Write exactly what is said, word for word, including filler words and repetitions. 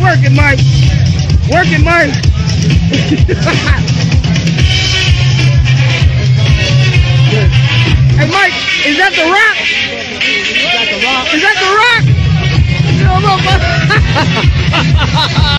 Work it, Mike. Work it, Mike. Hey, Mike, is that the rock?